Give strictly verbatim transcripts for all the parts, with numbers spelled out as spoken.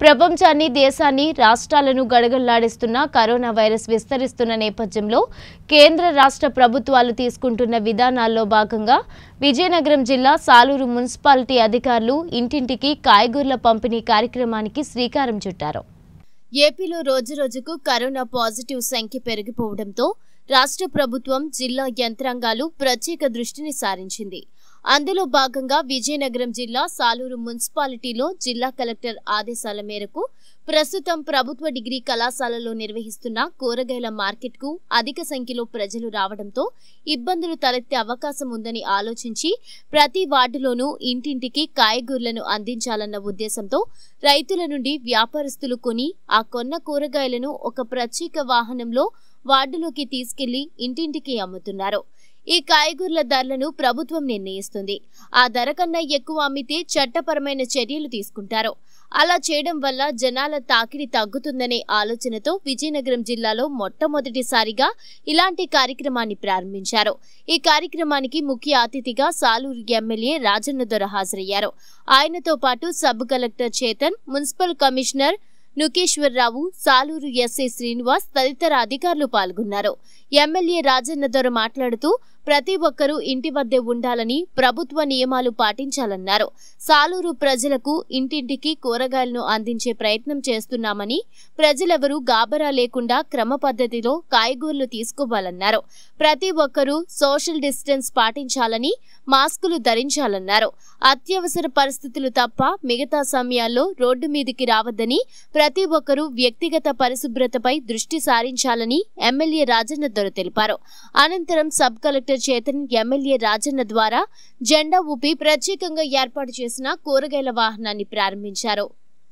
ప్రపంచాన్ని దేశాన్ని రాష్ట్రాలను గడగడలాడిస్తున్న కరోనా వైరస్ విస్తరిస్తున్న నేపథ్యంలో కేంద్ర రాష్ట్ర ప్రభుత్వాలు తీసుకుంటున్న విధానాల్లో భాగంగా విజయనగరం జిల్లా సాలూరు మున్సిపాలిటీ అధికారులు ఇంటింటికి కాయగూరల పంపిణీ కార్యక్రమానికి శ్రీకారం చుట్టారు. ఏపీలో రోజురోజుకు కరోనా పాజిటివ్ సంఖ్య పెరిగిపోవడంతో రాష్ట్ర ప్రభుత్వం జిల్లా యంత్రాంగాలు ప్రత్యేక దృష్టిని సారించింది. అందులో భాగంగా విజయనగరం జిల్లా సాలూరు మున్సిపాలిటీలో జిల్లా కలెక్టర్ ఆదేశాల మేరకు ప్రస్తుతం ప్రభుత్వ డిగ్రీ కళాశాలలో నిర్వహిస్తున్న కూరగాయల మార్కెట్కు అధిక సంఖ్యలో ప్రజలు రావడంతో ఇబ్బందులు తలెత్తే అవకాశం ఉందని ఆలోచించి ప్రతి వార్డులోనూ ఇంటింటికి కాయగూరలను అందించాలన్న ఉద్దేశంతో రైతుల నుండి వ్యాపారస్తులు కొని ఆ కొన్న కూరగాయలను ఒక ప్రత్యేక వాహనంలో వార్డులోకి తీసుకెళ్లి ఇంటింటికి అమ్ముతున్నారు. ఈ కాయగూరల ధరలను ప్రభుత్వం నిర్ణయిస్తుంది. ఆ ధర కన్నా ఎక్కువ అమ్మితే చట్టపరమైన చర్యలు తీసుకుంటారు. అలా చేయడం వల్ల జనాల తాకిడి తగ్గుతుందనే ఆలోచనతో విజయనగరం జిల్లాలో మొట్టమొదటిసారిగా ఇలాంటి కార్యక్రమాన్ని ప్రారంభించారు. ఈ కార్యక్రమానికి ముఖ్య అతిథిగా సాలూరు ఎమ్మెల్యే రాజన్న దొర హాజరయ్యారు. ఆయనతో పాటు sub collector Chetan, municipal commissioner Nukeswararao, Saluru SI Srinivas తదితర అధికారులు పాల్గొన్నారు. ఎమ్మెల్యే రాజన్న దొర మాట్లాడుతూ ప్రతి ఒక్కరూ ఇంటి వద్దే ఉండాలని, ప్రభుత్వ నియమాలు పాటించాలన్నారు. సాలూరు ప్రజలకు ఇంటింటికి కూరగాయలను అందించే ప్రయత్నం చేస్తున్నామని, ప్రజలెవరూ గాబరా లేకుండా క్రమ పద్ధతిలో కాయగూరలు తీసుకోవాలన్నారు. ప్రతి ఒక్కరూ సోషల్ డిస్టెన్స్ పాటించాలని, మాస్కులు ధరించాలన్నారు. అత్యవసర పరిస్థితులు తప్ప మిగతా సమయాల్లో రోడ్డు మీదికి రావద్దని, ప్రతి ఒక్కరూ వ్యక్తిగత పరిశుభ్రతపై దృష్టి సారించాలని ఎమ్మెల్యే రాజన్న దొర తెలిపారు. అనంతరం sub collector Chetan MLA Rajanna ద్వారా జెండా ఊపి ప్రత్యేకంగా ఏర్పాటు చేసిన కూరగాయల వాహనాన్ని ప్రారంభించారు.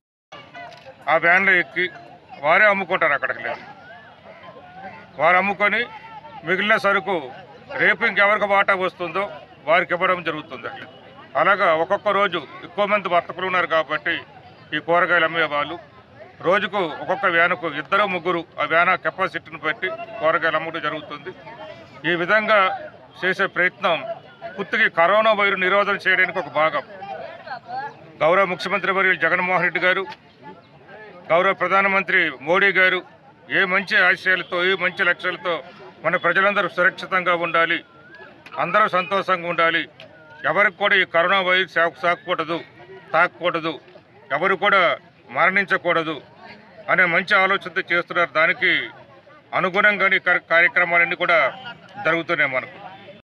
ఆ వ్యాన్లో ఎక్కి వారే అమ్ముకుంటారు. అక్కడికి లేదు, వారు అమ్ముకొని మిగిలిన సరుకు రేపు ఇంకెవరికి వాటా వస్తుందో వారికి ఇవ్వడం జరుగుతుంది. అలాగా ఒక్కొక్క రోజు ఎక్కువ మంది వర్తకులు ఉన్నారు కాబట్టి ఈ కూరగాయలు అమ్మేవాళ్ళు రోజుకు ఒక్కొక్క వ్యానుకు ఇద్దరు ముగ్గురు ఆ వ్యాన్ కెపాసిటీని బట్టి కూరగాయలు అమ్మడం జరుగుతుంది. ఈ విధంగా చేసే ప్రయత్నం పూర్తిగా కరోనా వైరస్ నిరోధన చేయడానికి ఒక భాగం. గౌరవ ముఖ్యమంత్రి వర్యులు జగన్మోహన్ రెడ్డి గారు, గౌరవ ప్రధానమంత్రి మోడీ గారు ఏ మంచి ఆశయాలతో, ఏ మంచి లక్ష్యాలతో మన ప్రజలందరూ సురక్షితంగా ఉండాలి, అందరూ సంతోషంగా ఉండాలి, ఎవరికి కూడా ఈ కరోనా వైరస్ సాకూడదు, తాకూడదు, ఎవరు కూడా మరణించకూడదు అనే మంచి ఆలోచనతో చేస్తున్నారు. దానికి అనుగుణంగానే కార్యక్రమాలన్నీ కూడా జరుగుతున్నాయి మనకు.